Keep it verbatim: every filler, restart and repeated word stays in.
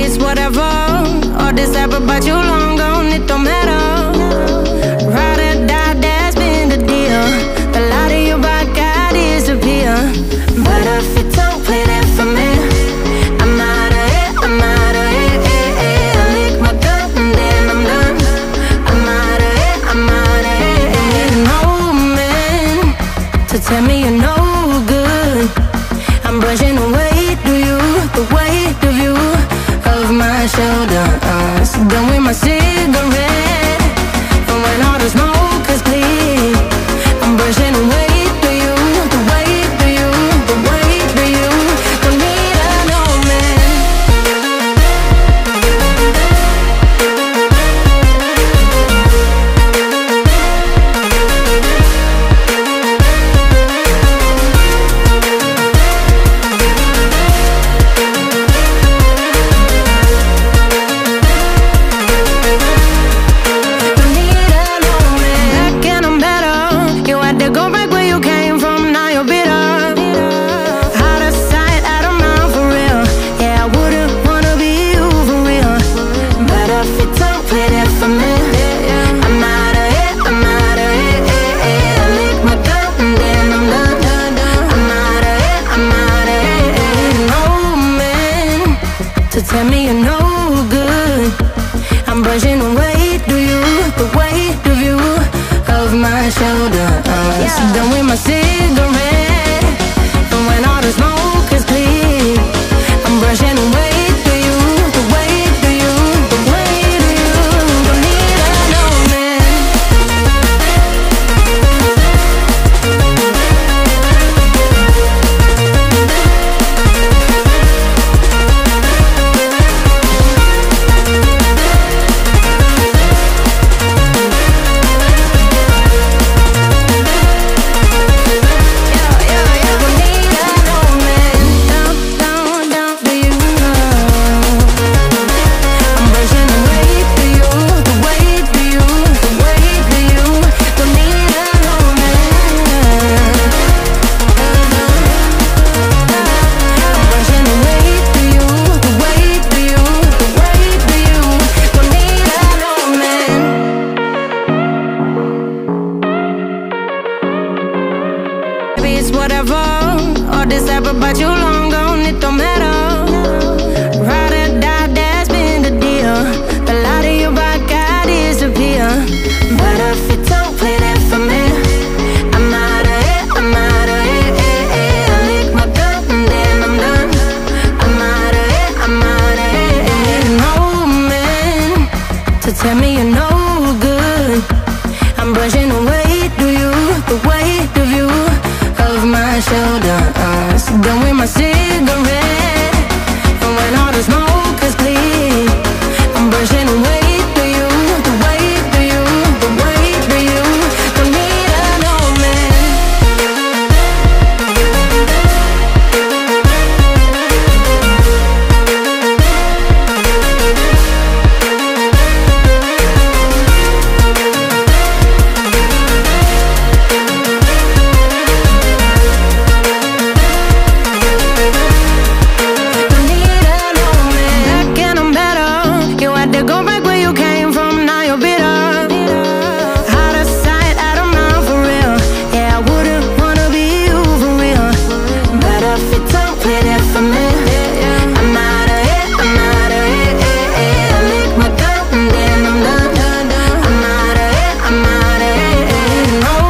it's whatever. All this ever but you long gone, it don't matter. Ride or die, that's been the deal. The light of your back, I disappear. But if you don't play that for me, I'm out of it, I'm out of it, eh, eh. I lick my gun and then I'm done. I'm out of it, I'm out of it, eh. No man to tell me you're no good. I'm brushing the weight of you, the weight of you of my shoulders. Done with my cigarette, and when all the smoke is clear, I'm brushing the weight of you, the weight of you, the weight of you. Don't need a no man. Tell me you're no good. I'm brushing the weight of you, the weight of you of my shoulders. Yeah. Done with my cigarette, and when all the smoke is clear, I'm brushing the weight of you, the weight of you, the weight of you. Don't need a no man. It's whatever, all this ever but you long gone, it don't matter. Ride or die, that's been the deal. The light of your back, I disappear. But if you don't play that for me, I'm out of it, I'm out of it, eh, eh. I lick my gun and then I'm done. I'm out of it, I'm out of it, eh. No man to tell me you're